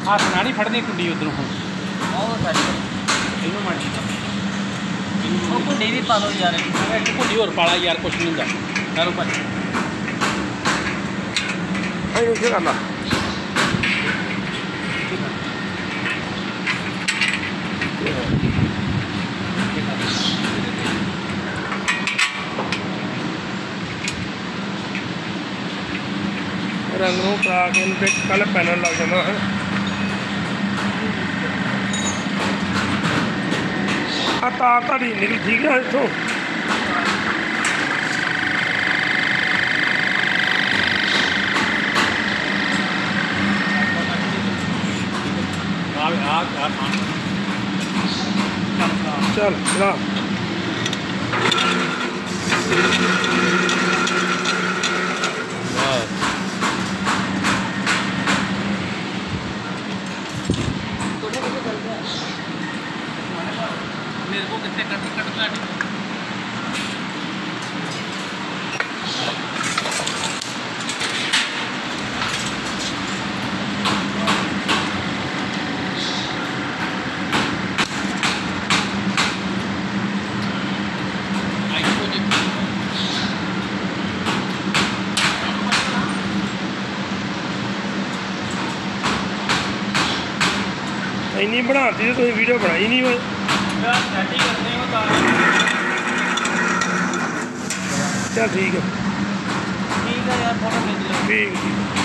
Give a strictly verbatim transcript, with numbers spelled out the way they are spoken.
हथ ना नहीं फड़नी कुंडी उधरों हम इनू मार कुंडी भी पा लो यार कुंडी और पाला यार कुछ नहीं होंगे चलो भाई क्या करना रंग नूं करा के इनते कल पैनल लग जाना है आ तार ताड़ी निकल ठीक है इतों चल चला मेरे को कितने कट कट काटी इन्नी बनाती तो वीडियो बनाई नहीं हुई चल ठीक है ठीक है यार फोटो खींच लो ठीक